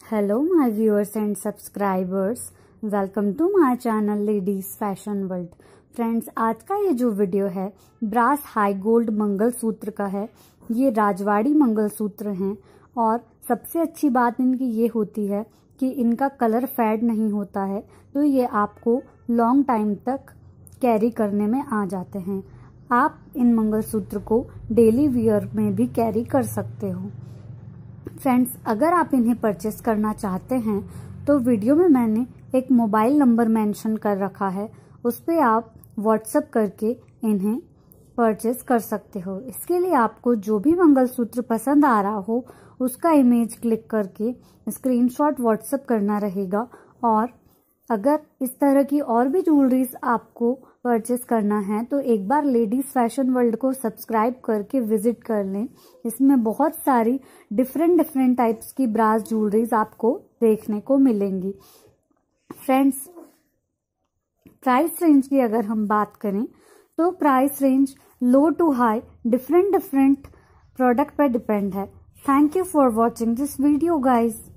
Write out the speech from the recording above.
Hello my viewers and subscribers, welcome to my channel ladies fashion world. Friends, आज का ये जो video है ब्रास हाई गोल्ड मंगलसूत्र का है। ये राजवाड़ी मंगलसूत्र हैं और सबसे अच्छी बात इनकी ये होती है कि इनका कलर फेड नहीं होता है, तो ये आपको लॉन्ग टाइम तक कैरी करने में आ जाते हैं। आप इन मंगलसूत्र को डेली वियर में भी कैरी कर सकते हो। फ्रेंड्स, अगर आप इन्हें परचेस करना चाहते हैं तो वीडियो में मैंने एक मोबाइल नंबर मेंशन कर रखा है, उस पर आप व्हाट्सएप करके इन्हें परचेस कर सकते हो। इसके लिए आपको जो भी मंगलसूत्र पसंद आ रहा हो उसका इमेज क्लिक करके स्क्रीनशॉट व्हाट्सएप करना रहेगा। और अगर इस तरह की और भी ज्वेलरीज आपको परचेस करना है तो एक बार लेडीज फैशन वर्ल्ड को सब्सक्राइब करके विजिट कर लें। इसमें बहुत सारी डिफरेंट टाइप्स की ब्रास ज्वेलरीज आपको देखने को मिलेंगी। फ्रेंड्स, प्राइस रेंज की अगर हम बात करें तो price range low to high different product पर डिपेंड है। Thank you for watching this video guys.